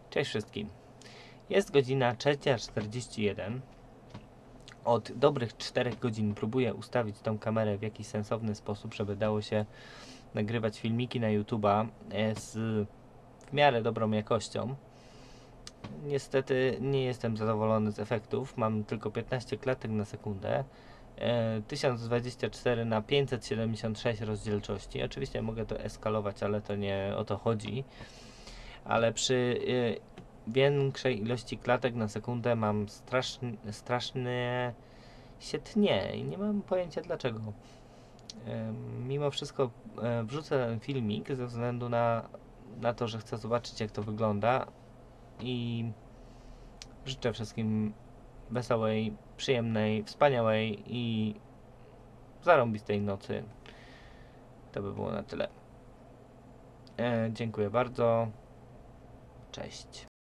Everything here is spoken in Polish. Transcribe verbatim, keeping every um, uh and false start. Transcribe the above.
Cześć wszystkim. Jest godzina trzecia czterdzieści jeden. Od dobrych czterech godzin próbuję ustawić tą kamerę w jakiś sensowny sposób, żeby dało się nagrywać filmiki na YouTube'a z w miarę dobrą jakością. Niestety nie jestem zadowolony z efektów. Mam tylko piętnaście klatek na sekundę. tysiąc dwadzieścia cztery na pięćset siedemdziesiąt sześć rozdzielczości. Oczywiście mogę to eskalować, ale to nie o to chodzi. Ale przy większej ilości klatek na sekundę mam strasznie, strasznie się tnie i nie mam pojęcia dlaczego. Mimo wszystko wrzucę ten filmik ze względu na, na to, że chcę zobaczyć, jak to wygląda, i życzę wszystkim wesołej, przyjemnej, wspaniałej i zarąbistej nocy. To by było na tyle. E, dziękuję bardzo. Cześć.